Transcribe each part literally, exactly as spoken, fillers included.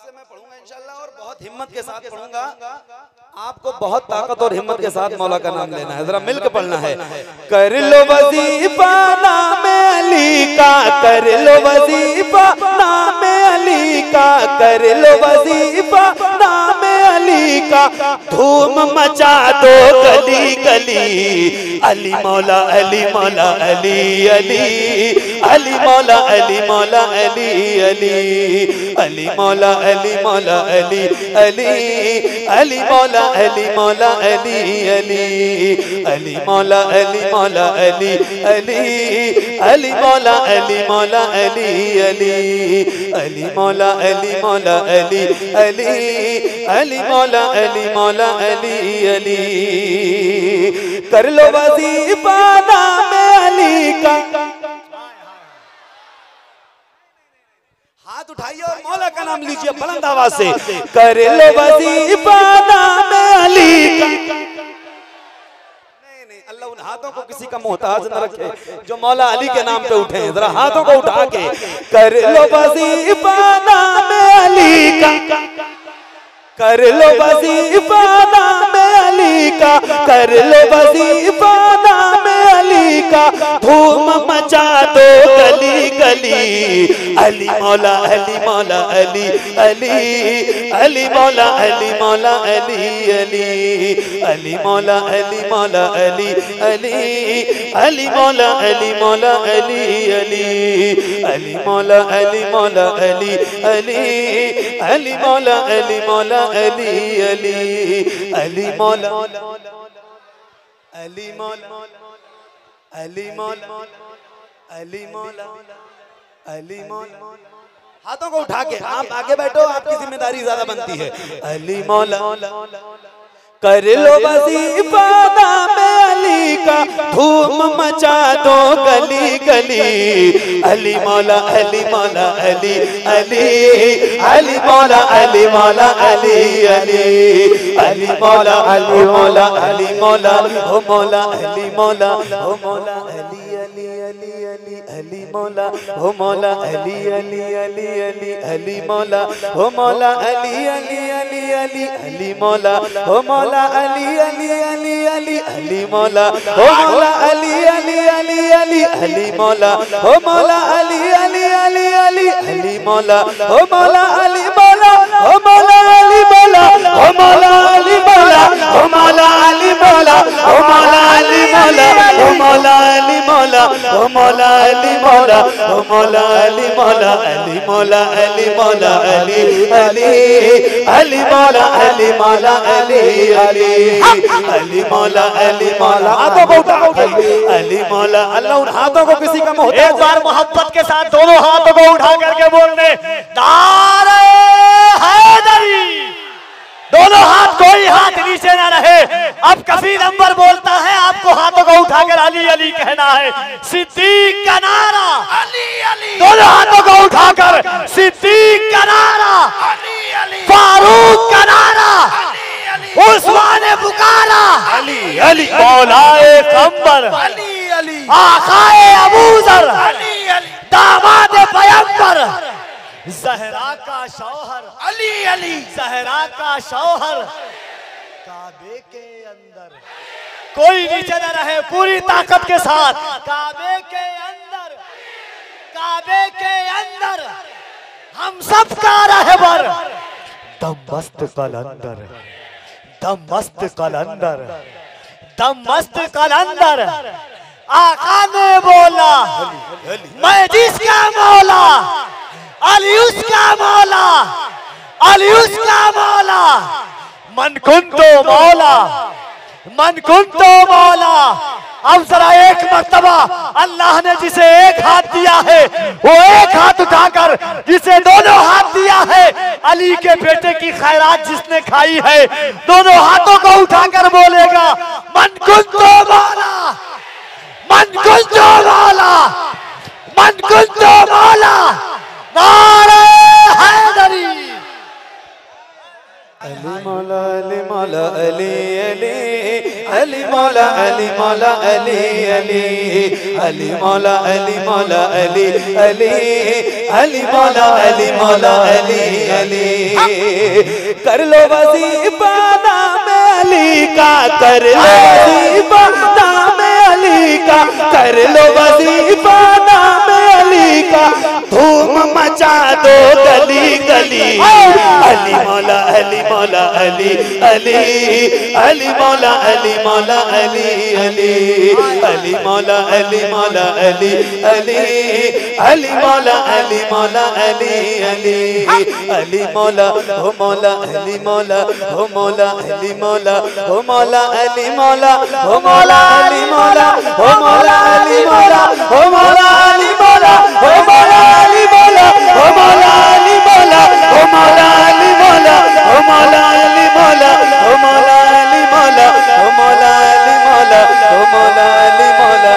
से मैं पढ़ूंगा इंशाल्लाह और बहुत हिम्मत के साथ पढ़ूंगा। आपको बहुत ताकत और हिम्मत के साथ मौला का नाम लेना है, जरा मिलकर पढ़ना है। कर लो वजीफा नाम अली का, कर लो वजीफा नाम अली का, कर लो वजीफा नाम अली का, धूम मचा दो गली गली। अली मौला अली मौला अली अली, अली मौला अली मौला अली अली, अली मौला अली मौला अली अली, अली मौला अली मौला अली अली, अली मौला अली मौला अली अली, अली मौला अली मौला अली अली, अली मौला अली मौला अली अली, अली मौला अली मौला अली अली। कर लो वजीफा नाम अली का। हाथ उठाइए और मौला का नाम लीजिए बुलंद आवाज से। कर लो वजीफा नाम अली का। नहीं नहीं, अल्लाह उन हाथों को किसी का मोहताज न रखे जो मौला अली के नाम पे उठे। जरा हाथों को उठा के कर लो वजीफा नाम अली का, कर लो वजीफा नाम अली का, कर लो वजीफा नाम अली का, धूम मचा दो गली गली। अली मौला अली मौला अली अली, अली मौला अली मौला अली अली, अली मौला अली मौला अली अली, अली मौला अली मौला अली अली, अली मौला अली मौला अली अली, अली मौला अली मौला अली अली, अली मौला अली मौला अली मौला अली मौला अली मौला। हाथों को उठा के आप आगे बैठो, आपकी जिम्मेदारी ज्यादा बनती है। अली मौला कर लो वजीफा नाम अली का, धूम मचा दो गली गली। अली मौला अली मौला अली अली, अली मौला अली मौला अली अली, अली मौला अली मौला अली मौला, हो मौला अली मौला, हो मौला अली अली अली अली, अली मौला, हो मौला अली अली अली अली, अली मौला, हो मौला अली अली अली अली, अली मौला, हो मौला अली अली अली अली, अली मौला, हो मौला अली अली अली अली, अली मौला, हो मौला अली अली अली अली, अली मौला, हो मौला अली मौला, हो मौला अली मौला, हो मौला अली मौला, हो मौला अली मौला, हो मौला अली मौला, हो मौला अली मौला, हो मौला अली मौला, हो मौला अली मौला, अली मौला अली मौला अली अली, अली मौला अली मौला अली अली, अली मौला अली मौला। हाथों को उठा अली मौला। अल्लाह उन हाथों को किसी का मोहताज। एक बार मोहब्बत के साथ दोनों हाथों को उठा करके बोलने नारे हैदरी। दोनों हाथ, कोई हाथ नीचे ना रहे। अब कफी नंबर बोलता है, आपको हाथों को उठाकर अली अली कहना है। सिद्दीक का नारा अली अली, दोनों हाथों को उठाकर सिद्दीक का नारा अली अली, फारूक का नारा अली अली, उस्मान ने पुकारा अली अली, मौलाए कंबर अली अली, आकाए अबूजर अली अली, दामाद पैगंबर, ज़हरा का शौहर अली अली, ज़हरा का शौहर, काबे के अंदर कोई नीचे न रहे। पूरी ताकत के साथ काबे के अंदर, काबे के अंदर हम सब का रहबर, दम मस्त कलंदर, दम मस्त कलंदर, दम मस्त कलंदर। आका ने बोला मैं जिसका मौला, अली उसका मौला, अली उसका मौला, मन कुन तो मौला, मन कुन तो मौला। अब जरा एक मर्तबा अल्लाह ने जिसे एक हाथ दिया है, वो एक हाथ उठाकर जिसे दोनों हाथ दिया है, अली के बेटे की खैरात जिसने खाई है, दोनों हाथों को उठाकर बोलेगा मन कुन तो मौला, मन कुन तो मौला, मन कुन तो मौला। नारे हैदरी। अली मौला अली मौला अली अली, अली मौला अली मौला अली अली अली मौला अली मौला अली अली अली मौला अली मौला अली अली कर लो वजीफा नाम अली का कर लो वजीफा नाम अली का कर लो वजीफा नाम अली का धूम मचा दो गली गली अली मौला अली मौला अली अली अली मौला अली मौला अली अली अली मौला अली मौला अली अली अली मौला अली मौला अली अली अली मौला हो मौला अली मौला हो मौला अली मौला हो मौला अली मौला हो मौला अली मौला हो मौला अली मौला हो मौला अली मौला हो मौला अली मौला हो मौला अली मौला हो मौला अली मौला हो मौला अली मौला हो मौला अली मौला हो मौला अली मौला हो मौला अली मौला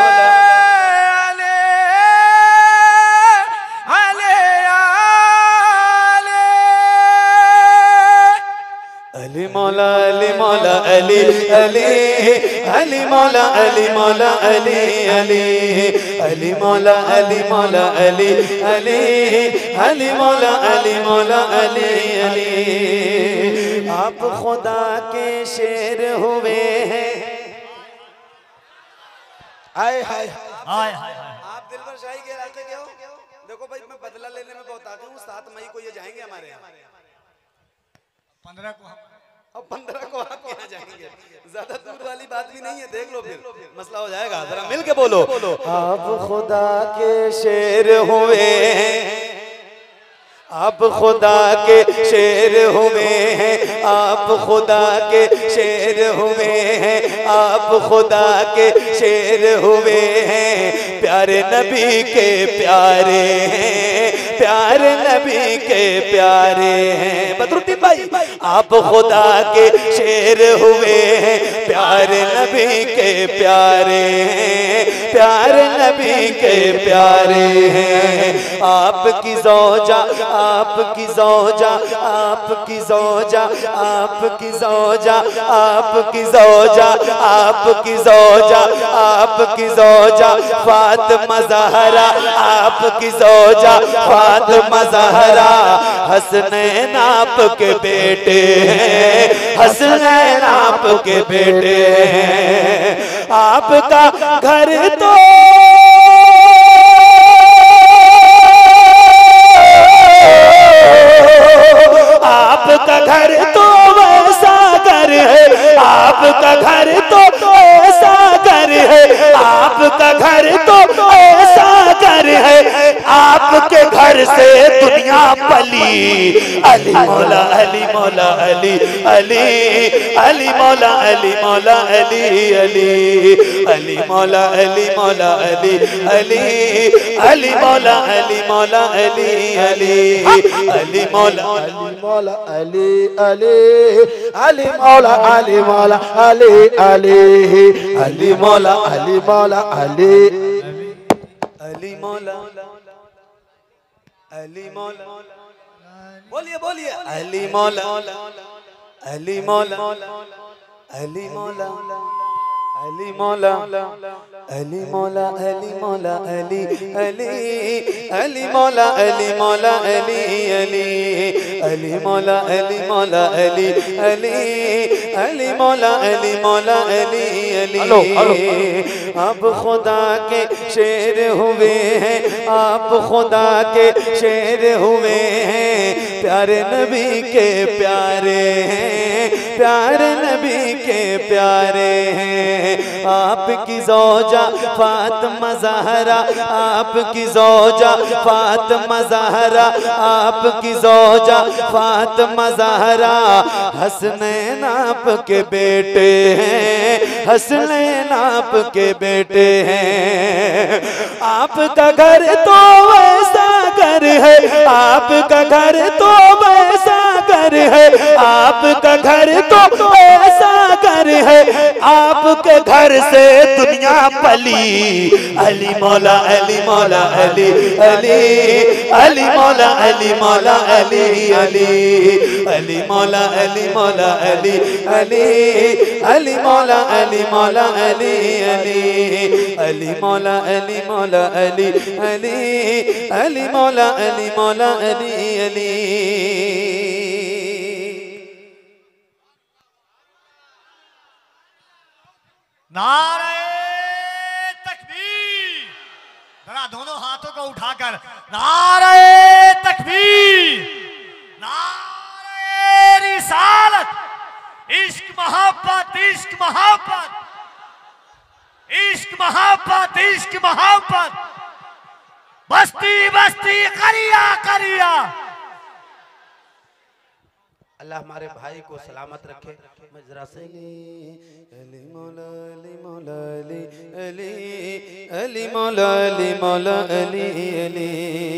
अली मौला अली मौला अली अली अली मौला अली मौला अली अली अली मौला अली मौला अली अली अली मौला अली मौला अली अली आप खुदा के शेर हुए हैं। हाय हाय हाय हाय आप दिलबर शाही के इलाके के हो? देखो भाई मैं बदला लेने में बहुत आगे हूँ। सात मई को ये जाएंगे हमारे यहाँ, पंद्रह को अब पंद्रह को आप यहाँ जाएंगे। ज्यादा दूर वाली बात भी नहीं है, देख लो फिर मसला हो जाएगा। जरा मिल के बोलो आप खुदा के शेर हुए हैं, आप खुदा के शेर हुए हैं, आप खुदा के शेर हुए हैं, आप खुदा के शेर हुए हैं, प्यारे नबी के प्यारे हैं, प्यारे नबी के प्यारे हैं। बदरुद्दीन भाई आप खुदा के शेर हुए हैं, प्यारे नबी के प्यारे हैं, प्यारे नबी के प्यारे हैं। आपकी ज़ौजा आपकी ज़ौजा आपकी ज़ौजा आपकी ज़ौजा आपकी ज़ौजा आपकी ज़ौजा आपकी ज़ौजा फातिमा ज़हरा आपकी ज़ौजा फातिमा ज़हरा हसनैन आपके बेटे हैं, हसनैन आपके बेटे हैं। आपका घर तो आपका घर तो वैसा घर है, आपका घर तो ऐसा घर है, आपका घर तो ऐसा घर है, आपके घर से दुनिया पली। अली मौला अली मौला अली अली अली मौला अली मौला अली अली अली मौला अली मौला अली अली अली मौला अली मौला अली अली अली मौला अली मौला अली अली अली मौला अली मौला अली अली अली मौला अली मौला अली अली मौला अली मौला बोलिए बोलिए अली मौला अली मौला अली मौला अली मौला अली मौला अली मौला अली अली अली मौला अली मौला अली अली अली मौला अली मौला अली अली अली मौला अली मौला अली अली आप खुदा के शेर हुए हैं, आप खुदा के शेर हुए हैं, प्यारे नबी के प्यारे हैं, प्यारे नबी के प्यारे हैं। आपकी ज़ौजा फातिमा ज़हरा आपकी ज़ौजा फातिमा ज़हरा आपकी ज़ौजा फातिमा ज़हरा हसनैन आपके बेटे हैं, हसनैन आपके बेटे हैं। आपका घर तो वैसा घर है, आपका घर तो वैसा घर है, आपका घर तो ऐसा घर है, आपके घर से दुनिया पली। अली मौला अली मौला अली अली अली मौला अली मौला अली अली अली मौला अली मौला अली अली अली मौला अली मौला अली अली अली मौला अली मौला अली अली अली मौला अली मौला अली अली। नारे तकबीर, जरा दोनों हाथों को उठाकर नारे तकबीर, नारे रिसालत, इश्क मोहब्बत इश्क मोहब्बत इश्क मोहब्बत इश्क मोहब्बत, बस्ती बस्ती करिया करिया। अल्लाह हमारे भाई को सलामत रखे। मैं जरा से अली मौला अली मौला अली अली अली मौला अली मौला अली अली।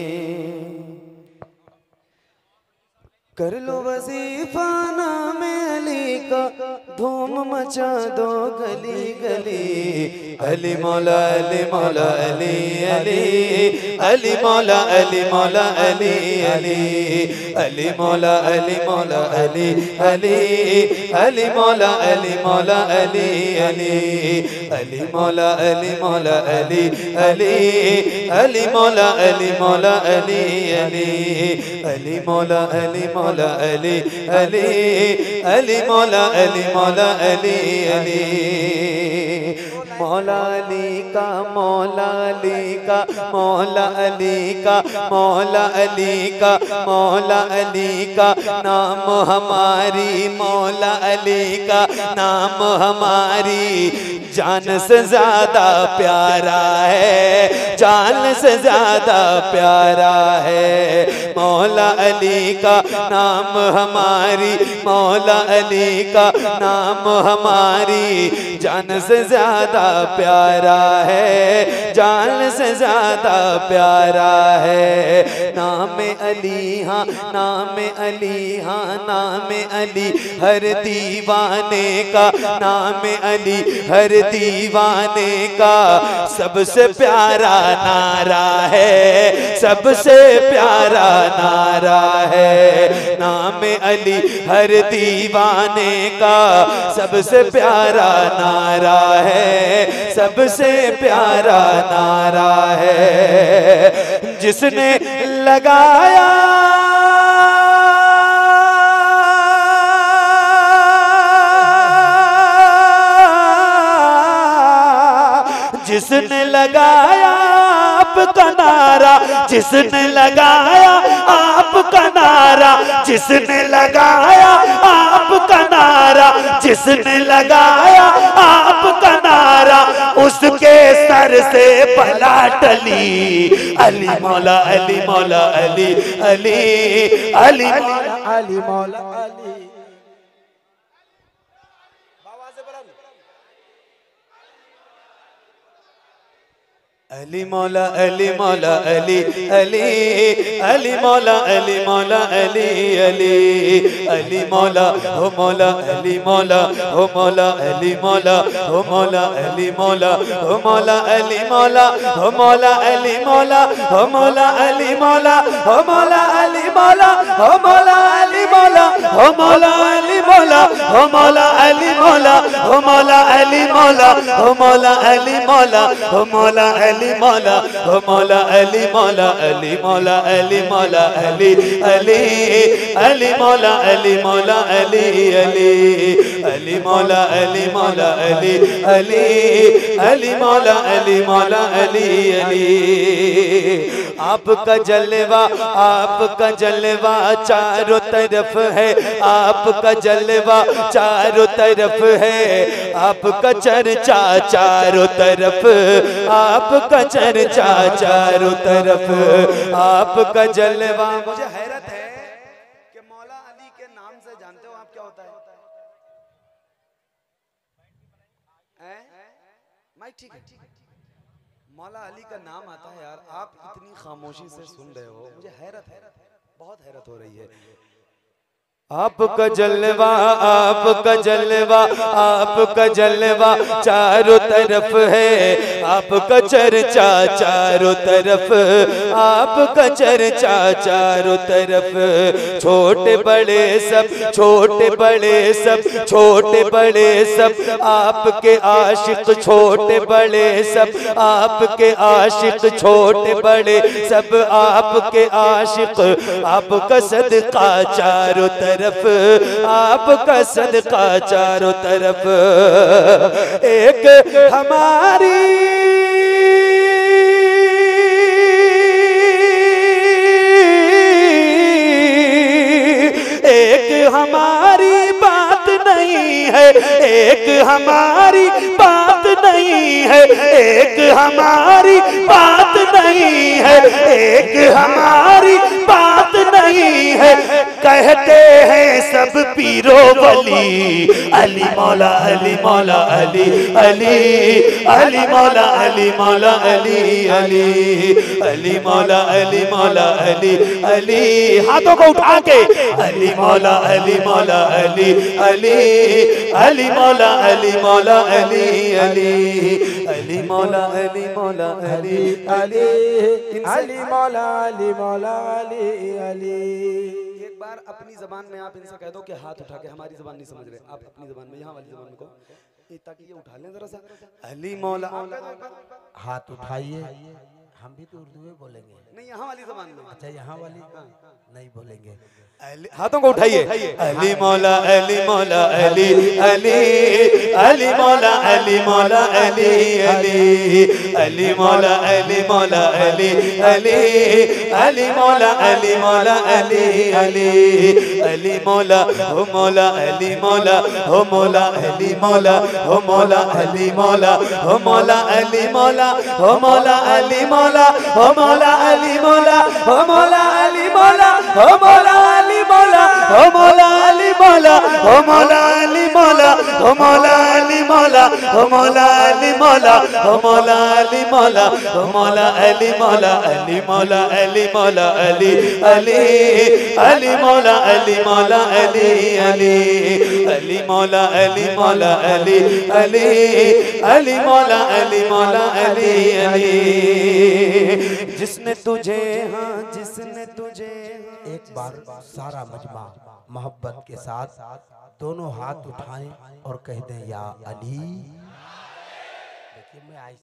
कर लो वजीफा नाम अली का, धूम मचा दो गली गली। अली मौला अली मौला अली अली अली मौला अली मौला अली अली अली मौला अली मौला अली अली अली मौला अली मौला अली अली अली मौला अली मौला अली अली अली मौला अली मौला अली अली अली मौला अली मौला अली अली अली मौला अली मौला अली अली। मौला अली का मौला अली का मौला अली का मौला अली का मौला अली का नाम हमारी, मौला अली का नाम हमारी जान से ज्यादा प्यारा है, जान से ज्यादा प्यारा है। मौला अली का नाम हमारी, मौला अली का नाम हमारी जान से ज्यादा प्यारा है, जान से ज्यादा प्यारा है। नाम अली हाँ नाम अली हाँ नाम अली हर दीवाने का, नाम अली हर दीवाने का सबसे प्यारा नारा है, सबसे प्यारा नारा है। नाम अली हर दीवाने का सबसे प्यारा नारा है, सबसे प्यारा नारा है। जिसने लगाया जिसने लगाया आपका नारा, जिसने लगाया आपका नारा, जिसने लगाया आपका नारा, जिसने लगाया आपका नारा उसके सर से बला टली। अली मौला अली मौला अली अली अली मौला अली मौला अली। अली मौला अली मौला अली अली अली मौला अली मौला अली अली अली मौला हो मौला अली मौला हो मौला अली मौला हो मौला अली मौला हो मौला अली मौला हो मौला अली मौला हो मौला अली मौला हो मौला अली मौला हो मौला अली मौला हो मौला अली मौला हो मौला अली मौला हो मौला अली मौला हो मौला अली मौला हो मौला अली मौला हो मौला अली मौला अली मौला अली मौला अली अली अली मौला अली मौला अली अली अली मौला अली मौला अली अली अली मौला अली मौला अली अली। आपका जलवा आपका जलवा चारों तरफ है, आपका जलवा चारों तरफ है, आपका चर्चा चारों तरफ, आपका चर्चा चारों तरफ, आपका जलवा। मुझे हैरत है कि मौला अली के नाम से जानते हो आप क्या होता है? माइक ठीक है। मौला अली का नाम आता है यार, आप इतनी खामोशी से सुन रहे हो, मुझे हैरत है, बहुत हैरत हो रही है। आपका जलवा आपका जलवा आपका जलवा चारों तरफ है, आपका चर्चा चारों तरफ, आपका चर्चा चारों तरफ। छोटे बड़े सब छोटे बड़े सब छोटे बड़े सब आपके आशिक, छोटे बड़े सब आपके आशिक, छोटे बड़े सब आपके आशिक। आपका सदका चारों तरफ, आपका सदका चारों तरफ। एक हमारी एक हमारी बात नहीं है, एक हमारी बात नहीं है, एक हमारी बात नहीं है, एक हमारी बात नहीं है। कहते हैं सब पीरो वली, अली मौला अली मौला अली अली अली मौला अली मौला अली अली अली मौला अली मौला अली अली। हाथों को उठा के अली मौला अली मौला अली अली अली मौला अली मौला अली अली अली मौला अली मौला अली अली अली मौला अली मौला अली अली। एक बार अपनी जबान में आप इनसे कह दो कि हाथ उठा के, हमारी जबान नहीं समझ रहे, आप अपनी जबान में, यहाँ वाली जबान को, ताकि ये उठा लें जरा सा। अली मौला, हाथ उठाइए, हम भी तो उर्दू में बोलेंगे। नहीं, यहाँ वाली जबान में। अच्छा, यहाँ वाली नहीं बोलेंगे। हाथों को उठाइए। अली मौला अली मौला अली अली अली मौला अली मौला अली अली अली मौला अली मौला अली अली अली मौला अली मौला अली अली अली मौला हो मौला अली मौला हो मौला अली मौला हो मौला अली मौला हो मौला अली मौला हो मौला अली मौला हो मौला अली मौला हो मौला अली मौला हो मौला अली मौला हो मौला अली मौला हो मौला अली मौला हो मौला अली मौला हो मौला अली मौला हो मौला अली मौला हो मौला अली मौला अली मौला अली मौला अली अली अली मौला अली मौला अली अली अली मौला अली मौला अली अली अली मौला अली मौला अली अली। जिसने तुझे, हाँ जिसने तुझे, एक बार सारा मजमा मोहब्बत के साथ दोनों हाथ उठाएं और कह दें या अली। देखिए मैं